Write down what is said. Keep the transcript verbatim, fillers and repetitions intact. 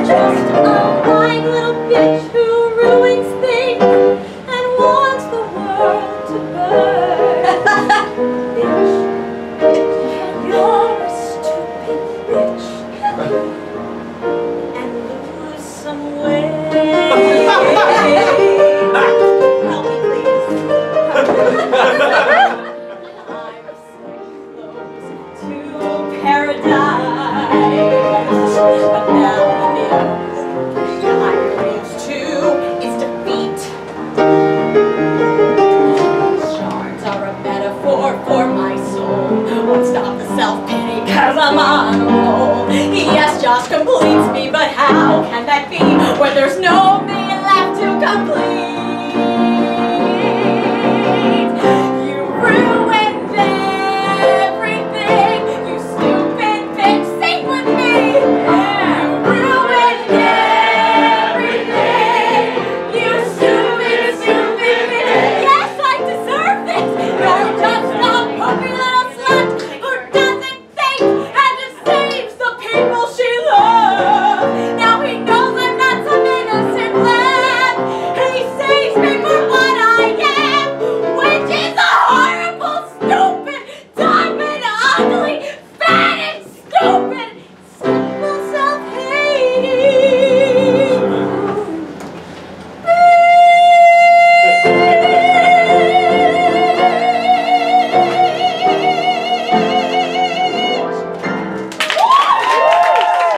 just a lying little bitch who ruins things and wants the world to burn. Bitch, you're a stupid bitch, and lose some weight. Help me, please. To paradise, but now the news I'm reached to is defeat. Shards are a metaphor for my soul. Won't stop the self-pity cause I'm on a roll. Yes, Josh completes me, but how can that be when there's no me left to complete?